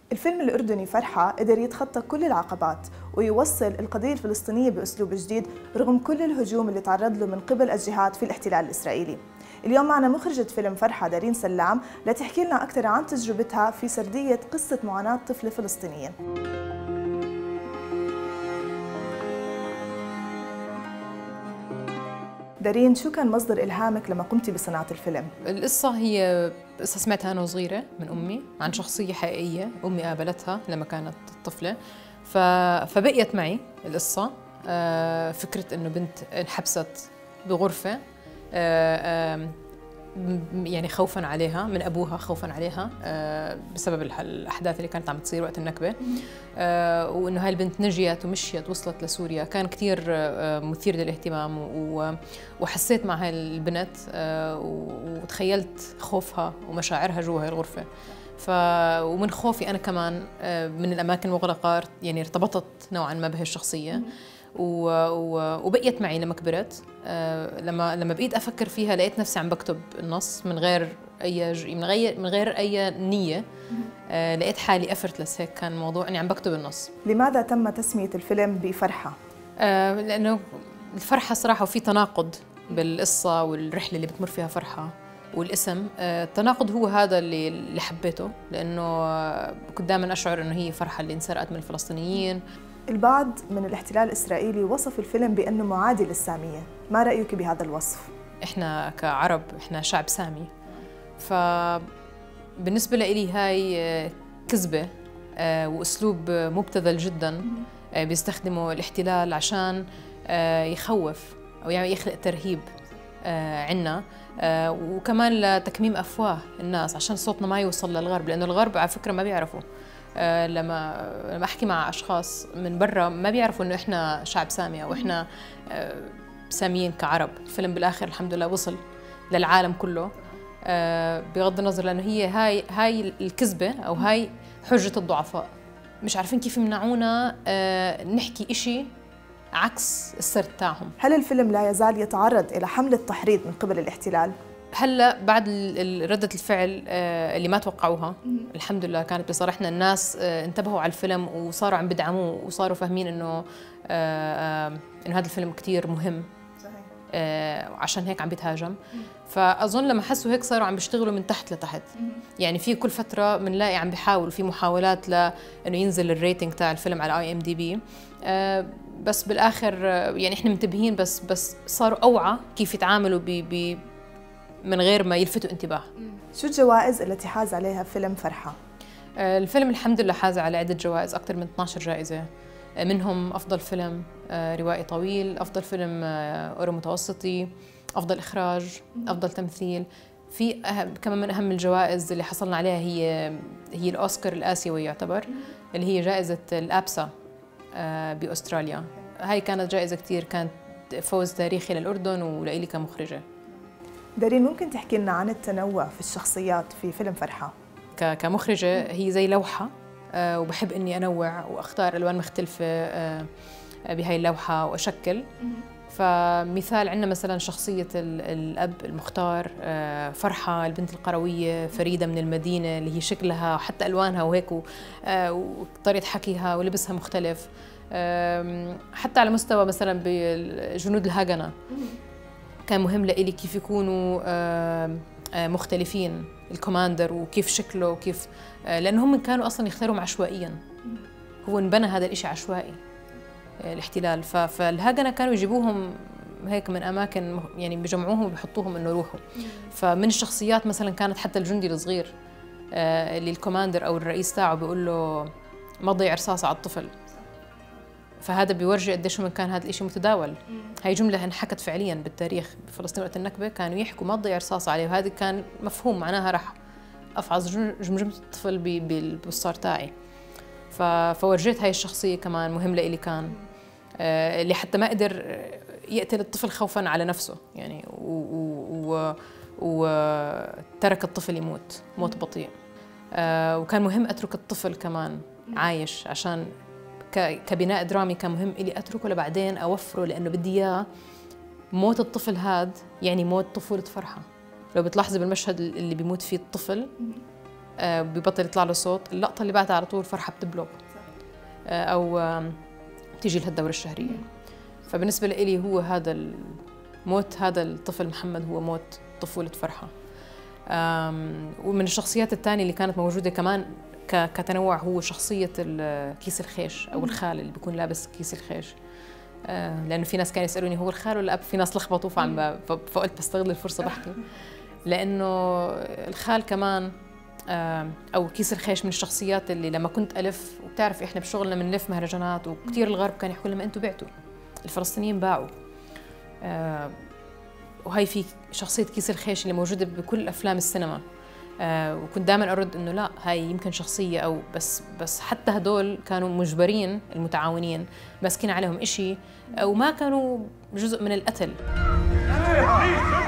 الفيلم الأردني فرحة قدر يتخطى كل العقبات ويوصل القضية الفلسطينية بأسلوب جديد رغم كل الهجوم اللي تعرض له من قبل الجهات في الاحتلال الإسرائيلي. اليوم معنا مخرجة فيلم فرحة دارين سلام لتحكي لنا أكثر عن تجربتها في سردية قصة معاناة طفلة فلسطينية. دارين، شو كان مصدر إلهامك لما قمتي بصناعة الفيلم؟ القصة هي قصة سمعتها أنا وصغيرة من أمي عن شخصية حقيقية أمي قابلتها لما كانت طفلة، فبقيت معي القصة. فكرة إنه بنت انحبست بغرفة يعني خوفاً عليها من أبوها، خوفاً عليها بسبب الأحداث اللي كانت عم تصير وقت النكبة، وإنه هاي البنت نجيت ومشيت وصلت لسوريا. كان كتير مثير للاهتمام، وحسيت مع هاي البنت وتخيلت خوفها ومشاعرها جوا هاي الغرفة. ومن خوفي أنا كمان من الأماكن المغلقة يعني ارتبطت نوعاً ما بهي الشخصية، وبقيت معي لما كبرت. لما بقيت افكر فيها لقيت نفسي عم بكتب النص من غير اي نيه. لقيت حالي effortless، هيك كان الموضوع اني عم بكتب النص. لماذا تم تسمية الفيلم بفرحة؟ لانه الفرحه صراحه وفي تناقض بالقصه والرحله اللي بتمر فيها فرحه والاسم. التناقض هو هذا اللي حبيته، لانه كنت دائما اشعر انه هي فرحه اللي انسرقت من الفلسطينيين. البعض من الاحتلال الإسرائيلي وصف الفيلم بأنه معادي للسامية، ما رأيك بهذا الوصف؟ إحنا كعرب إحنا شعب سامي، فبالنسبة لي هاي كذبة وأسلوب مبتذل جدا بيستخدمه الاحتلال عشان يخوف أو يعني يخلق ترهيب عنا، وكمان لتكميم أفواه الناس عشان صوتنا ما يوصل للغرب، لأنه الغرب على فكرة ما بيعرفوا. لما احكي مع اشخاص من برا ما بيعرفوا انه احنا شعب سامي او احنا ساميين كعرب. الفيلم بالاخر الحمد لله وصل للعالم كله، بغض النظر، لانه هاي الكذبه او هاي حجه الضعفاء. مش عارفين كيف يمنعونا نحكي إشي عكس السرد تاعهم. هل الفيلم لا يزال يتعرض الى حمله تحريض من قبل الاحتلال؟ هلا بعد ردة الفعل اللي ما توقعوها الحمد لله كانت بصراحتنا، الناس انتبهوا على الفيلم وصاروا عم بدعموه وصاروا فاهمين انه هذا الفيلم كتير مهم. صحيح. عشان هيك عم بيتهاجم. فاظن لما حسوا هيك صاروا عم بيشتغلوا من تحت لتحت. يعني في كل فتره بنلاقي عم بيحاولوا في محاولات لانه ينزل الريتنج تاع الفيلم على IMDb، بس بالاخر يعني احنا منتبهين، بس صاروا اوعى كيف يتعاملوا من غير ما يلفتوا انتباه. شو الجوائز التي حاز عليها فيلم فرحة؟ الفيلم الحمد لله حاز على عدة جوائز، أكثر من 12 جائزة، منهم أفضل فيلم روائي طويل، أفضل فيلم أورو متوسطي، أفضل إخراج، أفضل تمثيل. في كمان من أهم الجوائز اللي حصلنا عليها هي الأوسكار الآسيوي يعتبر، اللي هي جائزة الأبسا بأستراليا. هاي كانت جائزة كتير، كانت فوز تاريخي للأردن ولإلي كمخرجة. دارين، ممكن تحكي لنا عن التنوع في الشخصيات في فيلم فرحة؟ كمخرجة هي زي لوحة، وبحب إني أنوع وأختار ألوان مختلفة بهاي اللوحة وأشكل. فمثال عندنا مثلا شخصية الأب المختار، فرحة البنت القروية، فريدة من المدينة اللي هي شكلها وحتى ألوانها وهيك وطريقة حكيها ولبسها مختلف. حتى على مستوى مثلا بجنود الهاجنة كان مهم لإلي كيف يكونوا مختلفين، الكوماندر وكيف شكله وكيف، لأنهم كانوا أصلاً يختارهم عشوائياً. هو انبنى هذا الإشي عشوائي الاحتلال، فالهاجنة كانوا يجيبوهم هيك من أماكن، يعني بيجمعوهم وبيحطوهم إنه روحوا. فمن الشخصيات مثلاً كانت حتى الجندي الصغير اللي الكوماندر أو الرئيس تاعه بيقول له ما تضيع رصاصة على الطفل. فهذا بيورجي قديش كان هذا الشيء متداول. هاي جملة انحكت فعليا بالتاريخ بفلسطين وقت النكبة، كانوا يحكوا ما تضيع رصاصة عليه، وهذا كان مفهوم معناها راح أفعص جمجمة الطفل بالبصار تاعي. فورجيت هاي الشخصية كمان مهم لإلي كان، اللي حتى ما قدر يقتل الطفل خوفا على نفسه يعني، وترك الطفل يموت موت بطيء. وكان مهم أترك الطفل كمان عايش، عشان كبناء درامي كان مهم إلي أتركه لبعدين أوفره، لأنه بدي إياه موت الطفل هاد يعني موت طفولة فرحة. لو بتلاحظي بالمشهد اللي بيموت فيه الطفل ببطل يطلع له صوت، اللقطة اللي بعدها على طول فرحة بتبلغ أو تيجي لها الدورة الشهرية. فبالنسبة لي هو هذا موت هذا الطفل محمد هو موت طفولة فرحة. ومن الشخصيات الثانية اللي كانت موجودة كمان كتنوع هو شخصية كيس الخيش أو الخال اللي بيكون لابس كيس الخيش. لأنه في ناس كانوا يسألوني هو الخال ولا الأب، في ناس لخبطوا فقلت بستغل الفرصة بحكي، لأنه الخال كمان أو كيس الخيش من الشخصيات اللي لما كنت ألف، وبتعرف إحنا بشغلنا بنلف مهرجانات وكثير الغرب كان يحكوا لنا أنتوا بعتوا، الفلسطينيين باعوا. وهي في شخصية كيس الخيش اللي موجودة بكل أفلام السينما. وكنت دائما أرد إنه لا، هاي يمكن شخصية أو بس حتى هدول كانوا مجبرين، المتعاونين ماسكين عليهم إشي وما كانوا جزء من القتل.